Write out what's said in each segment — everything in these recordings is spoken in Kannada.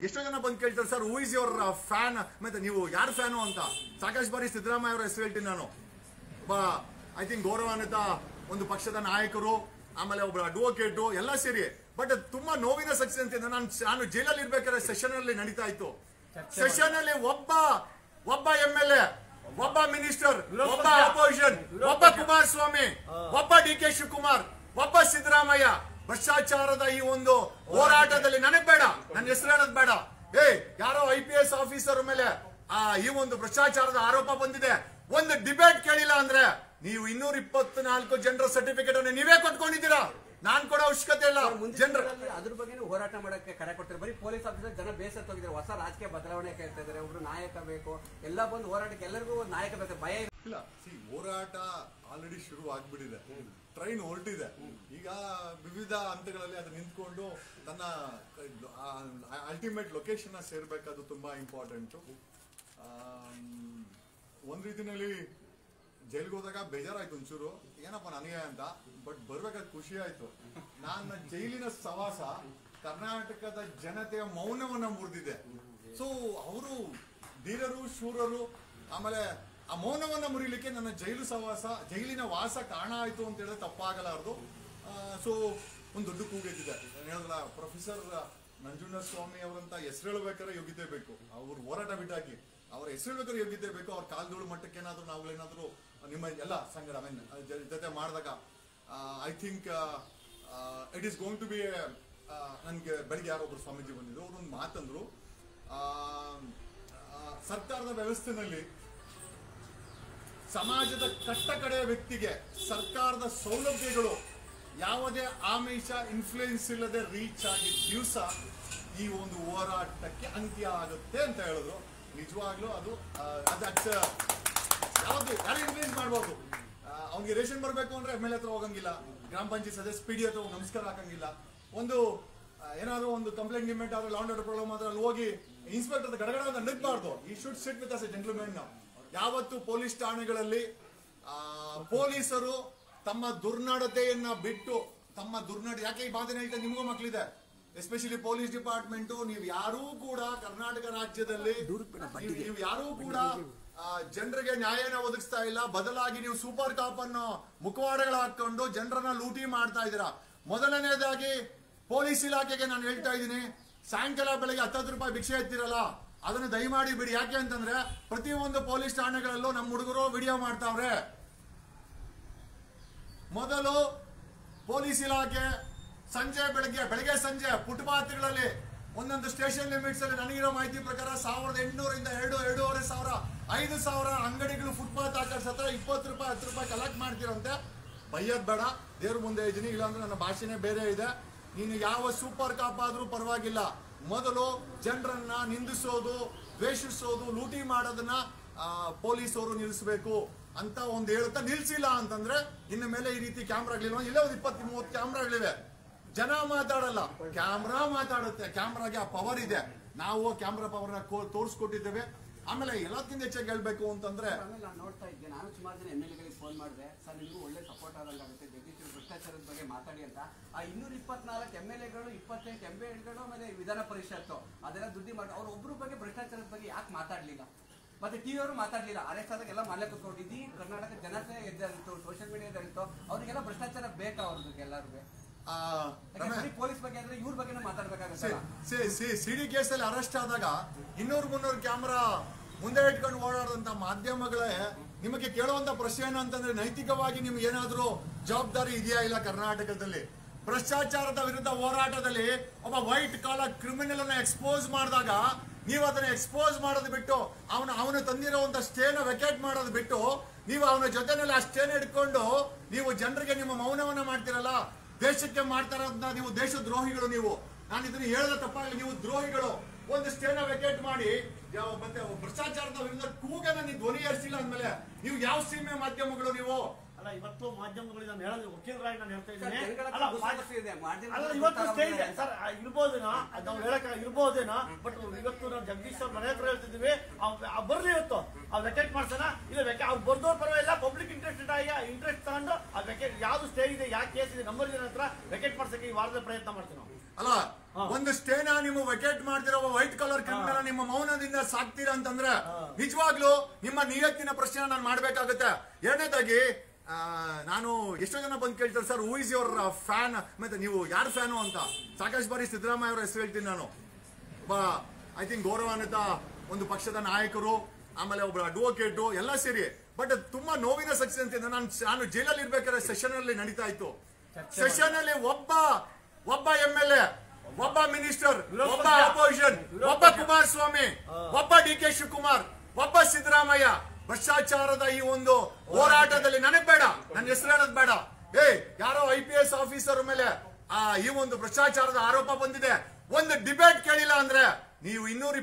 ಎಷ್ಟೋ ಜನ ಬಂದು ಕೇಳ್ತಾರೆ sir who is your fan, ಮತ್ತೆ ನೀವು ಯಾರು ಫ್ಯಾನು ಅಂತ. ಸಾಕಷ್ಟು ಬಾರಿ ಸಿದ್ದರಾಮಯ್ಯ ಅವರ ಹೆಸರು ಹೇಳ್ತೀನಿ ನಾನು. ಐ ಥಿಂಕ್ ಗೌರವಾನ್ವಿತ ಒಂದು ಪಕ್ಷದ ನಾಯಕರು, ಆಮೇಲೆ ಒಬ್ಬ ಅಡ್ವೊಕೇಟು ಎಲ್ಲ ಸೇರಿ. ಬಟ್ ತುಂಬಾ ನೋವಿನ ಸತ್ಯ ಅಂತ ನಾನು ಜೈಲಲ್ಲಿ ಇರ್ಬೇಕಾದ್ರೆ ಸೆಷನ್ ಅಲ್ಲಿ ನಡೀತಾ ಇತ್ತು. ಸೆಷನ್ ಅಲ್ಲಿ ಒಬ್ಬ MLA, ಒಬ್ಬ ಮಿನಿಸ್ಟರ್, ಒಬ್ಬ ಅಪೋಸಿಷನ್, ಒಬ್ಬ ಕುಮಾರಸ್ವಾಮಿ, ಒಬ್ಬ DK ಶಿವಕುಮಾರ್, ಒಬ್ಬ ಸಿದ್ದರಾಮಯ್ಯ ಭ್ರಷ್ಟಾಚಾರದ ಈ ಒಂದು ಹೋರಾಟದಲ್ಲಿ ನನಗ್ ಬೇಡ, ನನ್ನ ಹೆಸರು ಹೇಳೋದ್ ಬೇಡ. ಯಾರೋ IPS ಆಫೀಸರ್ ಮೇಲೆ ಈ ಒಂದು ಭ್ರಷ್ಟಾಚಾರದ ಆರೋಪ ಬಂದಿದೆ, ಒಂದು ಡಿಬೇಟ್ ಕೇಳಿಲ್ಲ ಅಂದ್ರೆ ನೀವು 224 ಜನರ ಸರ್ಟಿಫಿಕೇಟ್ ಅನ್ನು ನೀವೇ ಕೊಟ್ಕೊಂಡಿದ್ದೀರಾ. ನಾನ್ ಕೊಡೋ ಅವಶ್ಯಕತೆ ಇಲ್ಲ. ಜನರಲ್ಲಿ ಅದ್ರ ಬಗ್ಗೆ ಹೋರಾಟ ಮಾಡಕ್ಕೆ ಕರೆ ಕೊಡ್ತಾರೆ. ಬರೀ ಪೊಲೀಸ್ ಆಫೀಸರ್ ಜನ ಬೇಸತ್ತು ಹೋಗಿದ್ದಾರೆ. ಹೊಸ ರಾಜಕೀಯ ಬದಲಾವಣೆ ಕೇಳ್ತಾ ಇದ್ದಾರೆ. ಒಬ್ರು ನಾಯಕ ಬೇಕು, ಎಲ್ಲ ಬಂದು ಹೋರಾಟಕ್ಕೆ ಎಲ್ಲರಿಗೂ ನಾಯಕ ಬೇಕು, ಭಯ ಇಲ್ಲ. ಹೋರಾಟ ಆಲ್ರೆಡಿ ಶುರು ಆಗ್ಬಿಟ್ಟಿದೆ, ಟ್ರೈನ್ ಹೊರಟಿದೆ. ಈಗ ವಿವಿಧ ಹಂತಗಳಲ್ಲಿ ಅದು ನಿಂತ್ಕೊಂಡು ತನ್ನ ಅಲ್ಟಿಮೇಟ್ ಲೊಕೇಶನ್ ಸೇರ್ಬೇಕಾದ್ರು ತುಂಬಾ ಇಂಪಾರ್ಟೆಂಟು. ಒಂದ್ ರೀತಿನಲ್ಲಿ ಜೈಲ್ಗೆ ಹೋದಾಗ ಬೇಜಾರಾಯ್ತು ಒಂಚೂರು, ಏನಪ್ಪ ನನಗೆ ಅಂತ. ಬಟ್ ಬರ್ಬೇಕಾದ್ರೆ ಖುಷಿ ಆಯ್ತು. ನನ್ನ ಜೈಲಿನ ಸವಾಸ ಕರ್ನಾಟಕದ ಜನತೆಯ ಮೌನವನ್ನ ಮುರಿದಿದೆ. ಸೊ ಅವರು ಧೀರರು, ಶೂರರು. ಆಮೇಲೆ ಆ ಮೌನವನ್ನ ಮುರಿಲಿಕ್ಕೆ ನನ್ನ ಜೈಲಿನ ವಾಸ ಕಾರಣ ಆಯ್ತು ಅಂತ ಹೇಳಿದ್ರೆ ತಪ್ಪಾಗಲಾರದು. ಸೊ ಒಂದು ದೊಡ್ಡ ಕೂಗೆದ್ದಿದೆ. ಹೇಳಿದ್ರ ಪ್ರೊಫೆಸರ್ ನಂಜುಂಡಸ್ವಾಮಿ ಅವರಂತ ಹೆಸರು ಹೇಳ್ಬೇಕಾದ್ರೆ ಯೋಗ್ಯತೆ ಬೇಕು. ಅವ್ರು ಹೋರಾಟ ಬಿಟ್ಟಾಕಿ ಅವ್ರ ಹೆಸರು ಹೇಳ್ಬೇಕಾದ್ರೆ ಯೋಗ್ಯತೆ ಬೇಕು. ಅವ್ರ ಕಾಲ್ದೋಳು ಮಟ್ಟಕ್ಕೆ ಏನಾದ್ರು ನಾವುಗಳೇನಾದ್ರು ನಿಮ್ಮ ಎಲ್ಲ ಸಂಘ ಜೊತೆ ಮಾಡಿದಾಗ I think it is going to be. ನನಗೆ ಬೆಳಿಗ್ಗೆ ಯಾರೊಬ್ರು ಸ್ವಾಮೀಜಿ ಬಂದಿದ್ರು, ಅವರು ಒಂದು ಮಾತಂದ್ರು, ಸರ್ಕಾರದ ವ್ಯವಸ್ಥೆನಲ್ಲಿ ಸಮಾಜದ ಕಟ್ಟ ಕಡೆಯ ವ್ಯಕ್ತಿಗೆ ಸರ್ಕಾರದ ಸೌಲಭ್ಯಗಳು ಯಾವುದೇ ಆಮಿಷ ಇನ್ಫ್ಲೂಯೆನ್ಸ್ ಇಲ್ಲದೆ ರೀಚ್ ಆಗಿದ್ದ ದಿವಸ ಈ ಒಂದು ಹೋರಾಟಕ್ಕೆ ಅಂತ್ಯ ಆಗುತ್ತೆ ಅಂತ ಹೇಳಿದ್ರು. ನಿಜವಾಗ್ಲೂ ಅದು ಯಾವ್ದು ಯಾರು ಇನ್ಫ್ಲೂಯೆನ್ಸ್ ಮಾಡ್ಬೋದು. ಅವ್ನಿಗೆ ರೇಷನ್ ಬರಬೇಕು ಅಂದ್ರೆ MLA ಹತ್ರ ಹೋಗಂಗಿಲ್ಲ, ಗ್ರಾಮ ಪಂಚಾಯತ್ ಸದಸ್ಯ PD ಹತ್ರ ನಮಸ್ಕಾರ ಹಾಕಂಗಿಲ್ಲ. ಒಂದು ಏನಾದ್ರು ಒಂದು ಕಂಪ್ಲೇಂಟ್ ಗಿಮೆಂಟ್ ಆದ್ರೆ ಲಾಂಡ್ ಆರ್ಡರ್ ಪ್ರಾಬ್ಲಮ್ ಆದ್ರೆ ಅಲ್ಲಿ ಹೋಗಿ ಇನ್ಸ್ಪೆಕ್ಟರ್ ಗಡಗಡ ಅಂತ ನಡಬಾರ್ದು. He should sit with us a gentleman. ಯಾವತ್ತು ಪೊಲೀಸ್ ಠಾಣೆಗಳಲ್ಲಿ ಪೊಲೀಸರು ತಮ್ಮ ದುರ್ನಡತೆಯನ್ನ ಬಿಟ್ಟು ಯಾಕೆ ಈ ಮಾತನ್ನ ಹೇಳ್ತಾ ನಿಮಗೂ ಮಕ್ಕಳಿದೆ, ಎಸ್ಪೆಷಲಿ ಪೊಲೀಸ್ ಡಿಪಾರ್ಟ್ಮೆಂಟ್, ನೀವು ಯಾರೂ ಕೂಡ ಕರ್ನಾಟಕ ರಾಜ್ಯದಲ್ಲಿ ನೀವು ಯಾರೂ ಕೂಡ ಜನರಿಗೆ ನ್ಯಾಯನ ಒದಗಿಸ್ತಾ ಇಲ್ಲ. ಬದಲಾಗಿ ನೀವು ಸೂಪರ್ ಕಾಪ್ ಅನ್ನೋ ಮುಖವಾಡಗಳು ಹಾಕೊಂಡು ಜನರನ್ನ ಲೂಟಿ ಮಾಡ್ತಾ ಇದ್ದೀರಾ. ಮೊದಲನೇದಾಗಿ ಪೊಲೀಸ್ ಇಲಾಖೆಗೆ ನಾನು ಹೇಳ್ತಾ ಇದ್ದೀನಿ, ಸಾಯಂಕಾಲ ಬೆಳಗ್ಗೆ 10 ರೂಪಾಯಿ ಭಿಕ್ಷೆ ಎತ್ತಿರಲ್ಲ, ಅದನ್ನು ದಯಮಾಡಿ ಬಿಡಿ. ಯಾಕೆ ಅಂತಂದ್ರೆ ಪ್ರತಿಯೊಂದು ಪೊಲೀಸ್ ಠಾಣೆಗಳಲ್ಲೂ ನಮ್ಮ ಹುಡುಗರು ವಿಡಿಯೋ ಮಾಡ್ತಾವ್ರೆ. ಮೊದಲು ಪೊಲೀಸ್ ಇಲಾಖೆ ಬೆಳಗ್ಗೆ ಸಂಜೆ ಫುಟ್ಪಾತ್ಗಳಲ್ಲಿ ಒಂದೊಂದು ಸ್ಟೇಷನ್ ಲಿಮಿಟ್ಸ್ ಅಲ್ಲಿ ನನಗಿರೋ ಮಾಹಿತಿ ಪ್ರಕಾರ 1800 ಇಂದ 2,500 5,000 ಅಂಗಡಿಗಳು ಫುಟ್ಪಾತ್ ಹಾಕಲ್ಸ್ ಹತ್ರ 20 ರೂಪಾಯಿ 10 ರೂಪಾಯಿ ಕಲೆಕ್ಟ್ ಮಾಡ್ತಿರಂತೆ. ಬೈಯೋದ್ ಬೇಡ, ದೇವ್ರ ಮುಂದೆ ಇದ್ದೀನಿ, ಇಲ್ಲಾಂದ್ರೆ ನನ್ನ ಭಾಷೆನೇ ಬೇರೆ ಇದೆ. ನೀನು ಯಾವ ಸೂಪರ್ ಕಾಪ್ ಆದ್ರೂ ಪರವಾಗಿಲ್ಲ, ಮೊದಲು ಜನರನ್ನ ನಿಂದಿಸೋದು, ದ್ವೇಷಿಸೋದು, ಲೂಟಿ ಮಾಡೋದನ್ನ ಪೊಲೀಸರು ನಿಲ್ಲಿಸಬೇಕು ಅಂತ ಒಂದು ಹೇಳುತ್ತಾ, ನಿಲ್ಸಿಲ್ಲ ಅಂತಂದ್ರೆ ಇನ್ನು ಮೇಲೆ ಈ ರೀತಿ ಕ್ಯಾಮ್ರಾಗಳಿಲ್ವ, ಇಲ್ಲೇ ಒಂದು 20-30 ಕ್ಯಾಮ್ರಾಗಳಿವೆ. ಜನ ಮಾತಾಡಲ್ಲ, ಕ್ಯಾಮ್ರಾ ಮಾತಾಡುತ್ತೆ. ಕ್ಯಾಮ್ರಾಗೆ ಆ ಪವರ್ ಇದೆ. ನಾವು ಕ್ಯಾಮ್ರಾ ಪವರ್ನ ತೋರಿಸ್ಕೊಟ್ಟಿದ್ದೇವೆ. ಆಮೇಲೆ ಎಲ್ಲಕ್ಕಿಂತ ಹೆಚ್ಚಾಗಿ ಹೇಳ್ಬೇಕು ಅಂತಂದ್ರೆ, ನಾನು ನೋಡ್ತಾ ಇದ್ದೆ, ನಾನು ಸುಮಾರು ಜನ MLAಗಳಿಗೆ ಫೋನ್ ಮಾಡಿದೆ, ಸರ್ ನಿಮಗೂ ಒಳ್ಳೆ ಸಪೋರ್ಟ್ ಆದಂಗಾಗುತ್ತೆ, ಜಗದೀಶ್ ಭ್ರಷ್ಟಾಚಾರದ ಬಗ್ಗೆ ಮಾತಾಡಿ ಅಂತ. ಆ 224 MLAಗಳು, 28 MPಗಳು, ಆಮೇಲೆ ವಿಧಾನ ಪರಿಷತ್ತು ಅದೆಲ್ಲ ದುಡ್ಡಿ ಮಾಡಿ ಅವ್ರ ಒಬ್ಬರ ಬಗ್ಗೆ ಭ್ರಷ್ಟಾಚಾರದ ಬಗ್ಗೆ ಯಾಕೆ ಮಾತಾಡ್ಲಿಲ್ಲ? ಮತ್ತೆ ಟಿವಿ ಅವರು ಮಾತಾಡ್ಲಿಲ್ಲ. ಅರೆಸ್ಟ್ ಆದಾಗೆಲ್ಲ ಮನೆ ಕೂತ್ಕೊಂಡಿದ್ದೀ, ಕರ್ನಾಟಕ ಜನತೆ ಎದ್ದಂತು, ಸೋಷಿಯಲ್ ಮೀಡಿಯಾದಂತು, ಅವ್ರಿಗೆಲ್ಲ ಭ್ರಷ್ಟಾಚಾರ ಬೇಕಾ? ಅವ್ರಿಗೆ ಎಲ್ಲರಿಗೂ ಪೊಲೀಸ್ ಬಗ್ಗೆ ಅಂದ್ರೆ ಇವ್ರ ಬಗ್ಗೆ ಮಾತಾಡ್ಬೇಕಾಗುತ್ತೆ. ಸಿಡಿ ಕೇಸಲ್ಲಿ ಅರೆಸ್ಟ್ ಆದಾಗ 200-300 ಕ್ಯಾಮ್ರಾ ಮುಂದೆ ಇಟ್ಕೊಂಡು ಓಡಾಡುವಂತ ಮಾಧ್ಯಮಗಳೇ ನಿಮಗೆ ಕೇಳುವಂತ ಪ್ರಶ್ನೆ ಏನು ಅಂತಂದ್ರೆ, ನೈತಿಕವಾಗಿ ನಿಮ್ಗೆ ಏನಾದ್ರೂ ಜವಾಬ್ದಾರಿ ಇದೆಯಾ ಇಲ್ಲ? ಕರ್ನಾಟಕದಲ್ಲಿ ಭ್ರಷ್ಟಾಚಾರದ ವಿರುದ್ಧ ಹೋರಾಟದಲ್ಲಿ ಒಬ್ಬ ವೈಟ್ ಕಾಲರ್ ಕ್ರಿಮಿನಲ್ ಅನ್ನ ಎಕ್ಸ್ಪೋಸ್ ಮಾಡಿದಾಗ ನೀವು ಅದನ್ನ ಎಕ್ಸ್ಪೋಸ್ ಮಾಡೋದು ಬಿಟ್ಟು, ಅವನು ತಂದಿರುವಂತ ಸ್ಟೇನ ವೆಕೇಟ್ ಮಾಡೋದು ಬಿಟ್ಟು, ನೀವು ಅವನ ಜೊತೆನಲ್ಲಿ ಆ ಸ್ಟೇನ ಹಿಡ್ಕೊಂಡು ನೀವು ಜನರಿಗೆ ನಿಮ್ಮ ಮೌನವನ್ನ ಮಾಡ್ತಿರಲ್ಲ. ದೇಶಕ್ಕೆ ಮಾಡ್ತಾರಂತ ನೀವು ದೇಶದ್ರೋಹಿಗಳು. ನೀವು ನಾನು ಇದನ್ನ ಹೇಳದ ತಪ್ಪಾಗಲಿ, ನೀವು ದ್ರೋಹಿಗಳು. ಒಂದು ಸ್ಟೇನ ವೆಕೇಟ್ ಮಾಡಿ ಮತ್ತೆ ಭ್ರಷ್ಟಾಚಾರದ ವಿರುದ್ಧ ಕೂಗನ್ನ ನೀವು ಧ್ವನಿ ಏರಿಸಿಲ್ಲ ಅಂದ್ಮೇಲೆ ನೀವು ಯಾವ ಸೀಮೆ ಮಾಧ್ಯಮಗಳು? ನೀವು ಅಲ್ಲ, ಇವತ್ತು ಮಾಧ್ಯಮಗಳು ನಾನು ಹೇಳೋದು ವಕೀಲರಾಗಿ ನಾನು ಹೇಳ್ತಾ ಇದ್ದೀನಿ, ಇವತ್ತು ಸ್ಟೇ ಇದೆ ಸರ್, ಇರ್ಬೋದೇನೋ ನಾವು ಹೇಳಕ್ ಇರ್ಬೋದೇನೋ. ಬಟ್ ಇವತ್ತು ನಾವು ಜಗದೀಶ್ ಅವ್ರ ಮನೆ ಹತ್ರ ಹೇಳ್ತಿದ್ವಿ, ಬರ್ಲಿ ಇವತ್ತು ಅವ್ರು ವೆಕೆಟ್ ಮಾಡ್ಸೋಣ. ಇಲ್ಲ ಅವ್ರು ಬರ್ದವ್ರು ಪರವಾಗಿಲ್ಲ, ಪಬ್ಲಿಕ್ ಇಂಟ್ರೆಸ್ಟ್ ತಗೊಂಡು ಆ ವೆಕೆಟ್ ಯಾವ್ದು ಸ್ಟೇ ಇದೆ, ಯಾವ ಕೇಸ್ ಇದೆ, ನಂಬರ್ ಜನ ಹತ್ರ ವೆಕೆಟ್ ಮಾಡ್ಸಕ್ಕೆ ಈ ವಾರದ ಪ್ರಯತ್ನ ಮಾಡ್ತೀವಿ ನಾವು. ಅಲ್ಲ ಒಂದು ಸ್ಟೇನ ನೀವು ವೆಕೇಟ್ ಮಾಡ್ತಿರೋ ವೈಟ್ ಕಲರ್ ಕ್ರಿಮಿನಲ್ ನಿಮ್ಮ ಮೌನದಿಂದ ಸಾಕ್ತೀರಾ ಅಂತಂದ್ರೆ ನಿಜವಾಗ್ಲೂ ನಿಮ್ಮ ನಿಯತ್ತಿನ ಪ್ರಶ್ನೆ ನಾನು ಮಾಡ್ಬೇಕಾಗುತ್ತೆ. ಎರಡನೇದಾಗಿ ನಾನು ಎಷ್ಟೋ ಜನ ಬಂದು ಕೇಳ್ತಾರೆ, sir who is your fan, ಮತ್ತೆ ನೀವು ಯಾರು ಫ್ಯಾನು ಅಂತ. ಸಾಕಷ್ಟು ಬಾರಿ ಸಿದ್ದರಾಮಯ್ಯ ಅವರ ಹೆಸರು ಹೇಳ್ತೀನಿ ನಾನು. ಐ ಥಿಂಕ್ ಗೌರವಾನ್ವಿತ ಒಂದು ಪಕ್ಷದ ನಾಯಕರು, ಆಮೇಲೆ ಒಬ್ಬ ಅಡ್ವೊಕೇಟು ಎಲ್ಲ ಸೇರಿ. ಬಟ್ ತುಂಬಾ ನೋವಿನ ಸತ್ಯ ಅಂತ ನಾನು ಜೈಲಲ್ಲಿ ಇರ್ಬೇಕಾದ್ರೆ ಸೆಷನ್ ಅಲ್ಲಿ ನಡೀತಾ ಇತ್ತು. ಸೆಷನ್ ಅಲ್ಲಿ ಒಬ್ಬ MLA, ಒಬ್ಬ ಮಿನಿಸ್ಟರ್, ಒಬ್ಬ ಅಪೋಸಿಷನ್, ಒಬ್ಬ ಕುಮಾರಸ್ವಾಮಿ, ಒಬ್ಬ DK ಶಿವಕುಮಾರ್, ಒಬ್ಬ ಸಿದ್ದರಾಮಯ್ಯ ಭ್ರಷ್ಟಾಚಾರದ ಈ ಒಂದು ಹೋರಾಟದಲ್ಲಿ ನನಗ್ ಬೇಡ, ನನ್ನ ಹೆಸರು ಹೇಳೋದ್ ಬೇಡ, ಯಾರೋ IPS ಆಫೀಸರ್ ಮೇಲೆ ಈ ಒಂದು ಭ್ರಷ್ಟಾಚಾರದ ಆರೋಪ ಬಂದಿದೆ, ಒಂದು ಡಿಬೇಟ್ ಕೇಳಿಲ್ಲ ಅಂದ್ರೆ ನೀವು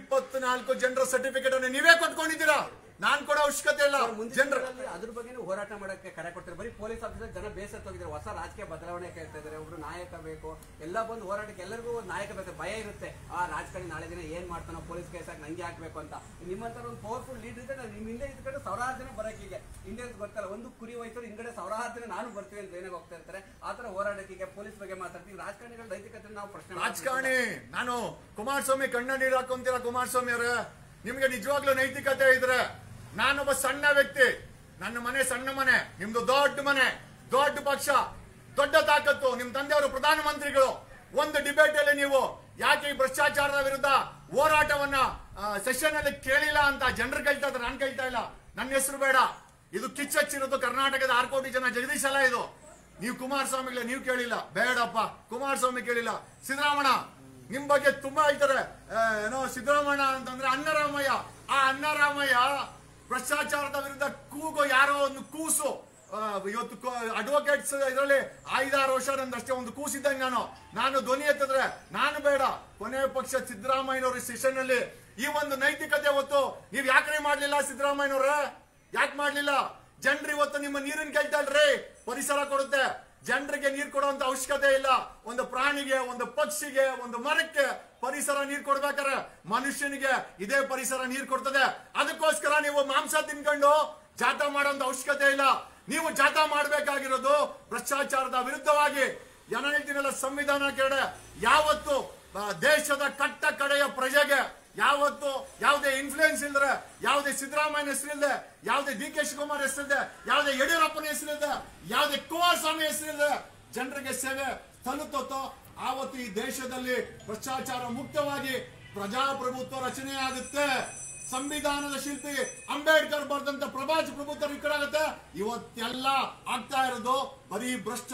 224 ಜನರ ಸರ್ಟಿಫಿಕೇಟ್ ಅನ್ನು ನೀವೇ ಕೊಟ್ಕೊಂಡಿದ್ದೀರಾ. ನಾನ್ ಕೊಡೋ ಅವಶ್ಯಕತೆ ಇಲ್ಲ. ಜನರಲ್ಲಿ ಅದ್ರ ಬಗ್ಗೆ ಹೋರಾಟ ಮಾಡಕ್ಕೆ ಕರೆ ಕೊಡ್ತಾರೆ. ಬರೀ ಪೊಲೀಸ್ ಆಫೀಸರ್ ಜನ ಬೇಸತ್ತು ಹೋಗಿದ್ದಾರೆ. ಹೊಸ ರಾಜಕೀಯ ಬದಲಾವಣೆ ಕೇಳ್ತಾ ಇದ್ದಾರೆ. ಒಬ್ರು ನಾಯಕ ಬೇಕು, ಎಲ್ಲ ಬಂದು ಹೋರಾಟಕ್ಕೆ ಎಲ್ಲರಿಗೂ ನಾಯಕ ಬೇಕು. ಭಯ ಇರುತ್ತೆ, ರಾಜಕಾರಣಿ ನಾಳೆ ದಿನ ಏನ್ ಮಾಡ್ತಾನೋ, ಪೊಲೀಸ್ ಕೇಸ್ ಹಾಕಿ ನಂಗೆ ಹಾಕ್ಬೇಕು ಅಂತ. ನಿಮ್ಮಂತ ಒಂದು ಪವರ್ಫುಲ್ ಲೀಡರ್ ಇದ್ರೆ ನಿಮ್ ಹಿಂದೆ ಇದ್ಕೊಂಡು ಸಾವಿರಾರು ಜನ ಬರಕೀಗೆ ಹಿಂದೆ ಗೊತ್ತಲ್ಲ, ಒಂದು ಕುರಿ ಹೋಯ್ತು ಹಿಂಗಡೆ ಸಾವಿರಾರು ಜನ ನಾನು ಬರ್ತೀವಿ ಅಂತ ಏನಾಗ ಹೋಗ್ತಾ ಇರ್ತಾರೆ. ಆತರ ಹೋರಾಟಕ್ಕೆ ಪೊಲೀಸ್ ಬಗ್ಗೆ ಮಾತಾಡ್ತೀವಿ. ರಾಜಕಾರಣಿಗಳ ನೈತಿಕತೆ ನಾವು ಪ್ರಶ್ನೆ ರಾಜಕಾರಣಿ ನಾನು ಕುಮಾರಸ್ವಾಮಿ ಕಣ್ಣ ನೀರು ಹಾಕೊಂತೀರಾ? ಕುಮಾರಸ್ವಾಮಿ ಅವರೇ, ನಿಮ್ಗೆ ನಿಜವಾಗ್ಲೂ ನೈತಿಕತೆ ಇದ್ರೆ, ನಾನೊಬ್ಬ ಸಣ್ಣ ವ್ಯಕ್ತಿ, ನನ್ನ ಮನೆ ಸಣ್ಣ ಮನೆ, ನಿಮ್ದು ದೊಡ್ಡ ಮನೆ, ದೊಡ್ಡ ಪಕ್ಷ, ದೊಡ್ಡ ತಾಕತ್ತು, ನಿಮ್ ತಂದೆಯವರು ಪ್ರಧಾನಮಂತ್ರಿಗಳು. ಒಂದು ಡಿಬೇಟ್ ಅಲ್ಲಿ ನೀವು ಯಾಕೆ ಈ ಭ್ರಷ್ಟಾಚಾರದ ವಿರುದ್ಧ ಹೋರಾಟವನ್ನ ಸೆಷನ್ ಅಲ್ಲಿ ಕೇಳಿಲ್ಲ ಅಂತ ಜನರು ಕೇಳ್ತಾ ಇದ್ದಾರೆ, ನಾನು ಕೇಳ್ತಾ ಇಲ್ಲ. ನನ್ನ ಹೆಸರು ಬೇಡ, ಇದು ಕಿಚ್ಚಚ್ಚಿರೋದು ಕರ್ನಾಟಕದ 6 ಕೋಟಿ ಜನ ಜಗದೀಶ್ ಅಲ್ಲ ಇದು. ನೀವು ಕುಮಾರಸ್ವಾಮಿಗಳೇ ನೀವು ಕೇಳಿಲ್ಲ, ಬೇಡಪ್ಪ ಕುಮಾರಸ್ವಾಮಿ ಕೇಳಿಲ್ಲ. ಸಿದ್ದರಾಮಯ್ಯ ನಿಮ್ ಬಗ್ಗೆ ತುಂಬಾ ಹೇಳ್ತಾರೆ, ಏನೋ ಸಿದ್ದರಾಮಯ್ಯ ಅಂತಂದ್ರೆ ಅನ್ನರಾಮಯ್ಯ. ಆ ಅನ್ನರಾಮಯ್ಯ ಭ್ರಷ್ಟಾಚಾರದ ವಿರುದ್ಧ ಕೂಗೋ ಯಾರೋ ಒಂದು ಕೂಸು. ಇವತ್ತು ಅಡ್ವೊಕೇಟ್ಸ್ ಇದರಲ್ಲಿ 5-6 ವರ್ಷ ನಂದಷ್ಟೇ ಒಂದು ಕೂಸಿದ್ದಂಗೆ ನಾನು ಧ್ವನಿ ಎತ್ತಿದ್ರೆ ನಾನು ಬೇಡ. ಕೊನೆ ಪಕ್ಷ ಸಿದ್ದರಾಮಯ್ಯನವ್ರ ಸೆಷನ್ ಅಲ್ಲಿ ಈ ಒಂದು ನೈತಿಕತೆ ಹೊತ್ತು ನೀವ್ ಯಾಕ್ರೆ ಮಾಡ್ಲಿಲ್ಲ? ಸಿದ್ದರಾಮಯ್ಯನವ್ರೆ ಯಾಕೆ ಮಾಡ್ಲಿಲ್ಲ? ಜನರು ಇವತ್ತು ನಿಮ್ಮ ನೀರನ್ನು ಕೇಳ್ತಾ ಇಲ್ರಿ, ಪರಿಸರ ಕೊಡುತ್ತೆ. ಜನರಿಗೆ ನೀರು ಕೊಡುವಂತ ಅವಶ್ಯಕತೆ ಇಲ್ಲ. ಒಂದು ಪ್ರಾಣಿಗೆ, ಒಂದು ಪಕ್ಷಿಗೆ, ಒಂದು ಮರಕ್ಕೆ ಪರಿಸರ ನೀರು ಕೊಡ್ಬೇಕಾರೆ ಮನುಷ್ಯನಿಗೆ ಇದೇ ಪರಿಸರ ನೀರು ಕೊಡ್ತದೆ. ಅದಕ್ಕೋಸ್ಕರ ನೀವು ಮಾಂಸ ತಿನ್ಕೊಂಡು ಜಾಥಾ ಮಾಡೋಂತ ಅವಶ್ಯಕತೆ ಇಲ್ಲ. ನೀವು ಜಾಥಾ ಮಾಡಬೇಕಾಗಿರೋದು ಭ್ರಷ್ಟಾಚಾರದ ವಿರುದ್ಧವಾಗಿ. ಜನ ಹೇಳ್ತೀನಲ್ಲ, ಸಂವಿಧಾನ ಕೆರಡೆ ಯಾವತ್ತು ದೇಶದ ಕಟ್ಟ ಕಡೆಯ ಪ್ರಜೆಗೆ ಯಾವತ್ತು ಯಾವುದೇ ಇನ್ಫ್ಲೂಯೆನ್ಸ್ ಇಲ್ದ್ರೆ, ಯಾವುದೇ ಸಿದ್ದರಾಮಯ್ಯನ ಹೆಸರಿಲ್ಲದೆ, ಯಾವುದೇ DK ಶಿವಕುಮಾರ್ ಹೆಸರಿಲ್ಲದೆ, ಯಾವುದೇ ಯಡಿಯೂರಪ್ಪನ ಹೆಸರಿಲ್ಲದೆ, ಯಾವುದೇ ಕುಮಾರಸ್ವಾಮಿ ಹೆಸರಿಲ್ಲದೆ ಜನರಿಗೆ ಸೇವೆ ತಲುಪುತ್ತೋ ಆವತ್ತು ಈ ದೇಶದಲ್ಲಿ ಭ್ರಷ್ಟಾಚಾರ ಮುಕ್ತವಾಗಿ ಪ್ರಜಾಪ್ರಭುತ್ವ ರಚನೆ ಆಗುತ್ತೆ. ಸಂವಿಧಾನದ ಶಿಲ್ಪಿ ಅಂಬೇಡ್ಕರ್ ಬರೆದಂತ ಪ್ರಜಾಪ್ರಭುತ್ವ ಆಗುತ್ತೆ. ಇವತ್ತೆಲ್ಲ ಆಗ್ತಾ ಇರೋದು ಬರೀ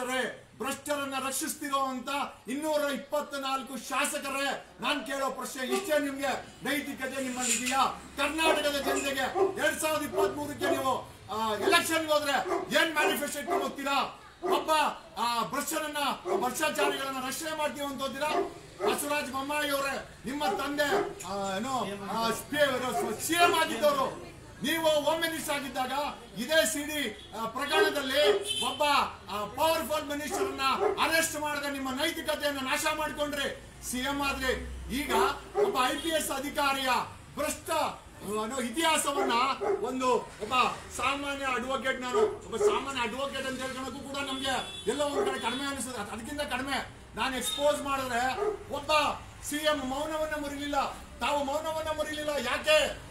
ಭ್ರಷ್ಟರನ್ನ ರಕ್ಷಿಸ್ತಿರುವಂತ 224 ಶಾಸಕರೇ. ನಾನ್ ಕೇಳೋ ಪ್ರಶ್ನೆ ಇಷ್ಟೇ, ನಿಮ್ಗೆ ನೈತಿಕತೆ ನಿಮ್ಮಲ್ಲಿ ಇದೆಯಾ? ಕರ್ನಾಟಕದ ಜನತೆಗೆ 2023ಕ್ಕೆ ನೀವು ಎಲೆಕ್ಷನ್ಗೆ ಹೋದ್ರೆ ಏನ್ ಮ್ಯಾನಿಫೆಸ್ಟೋ ಹೋಗ್ತೀರಾ? ಒಬ್ಬ ಭ್ರಷ್ಟಾಚಾರಿಗಳನ್ನ ರಕ್ಷಣೆ ಮಾಡ್ತೀವಿ ಅಂತ ಹೋಗ್ತೀರಾ? ಬಸವರಾಜ ಬೊಮ್ಮಾಯಿ ಅವರೇ, ನಿಮ್ಮ ತಂದೆ CM ಆಗಿದ್ದವರು, ನೀವು ಹೋಮ್ ಮಿನಿಸ್ಟರ್ ಆಗಿದ್ದಾಗ ಇದೇ CD ಪ್ರಕರಣದಲ್ಲಿ ಒಬ್ಬ ಪವರ್ಫುಲ್ ಮಿನಿಸ್ಟರ್ ಅನ್ನ ಅರೆಸ್ಟ್ ಮಾಡದೆ ನಿಮ್ಮ ನೈತಿಕತೆಯನ್ನು ನಾಶ ಮಾಡಿಕೊಂಡ್ರಿ. CM ಆದ್ರೆ ಈಗ ಒಬ್ಬ IPS ಅಧಿಕಾರಿಯ ಭ್ರಷ್ಟ ಇತಿಹಾಸವನ್ನ ಒಬ್ಬ ಸಾಮಾನ್ಯ ಅಡ್ವೊಕೇಟ್, ನಾನು ಒಬ್ಬ ಸಾಮಾನ್ಯ ಅಡ್ವೊಕೇಟ್ ಅಂತ ಹೇಳ್ಕೊಳಕ್ಕೂ ಕೂಡ ನಮ್ಗೆ ಎಲ್ಲೋ ಒಂದ್ ಕಡೆ ಕಡಿಮೆ ಅನಿಸ್ತದೆ. ಅದಕ್ಕಿಂತ ಕಡಿಮೆ ನಾನು ಎಕ್ಸ್ಪೋಸ್ ಮಾಡಿದ್ರೆ ಒಬ್ಬ CM ಮೌನವನ್ನ ಮುರಿಲಿಲ್ಲ, ತಾವು ಮೌನವನ್ನ ಮುರಿಲಿಲ್ಲ. ಯಾಕೆ?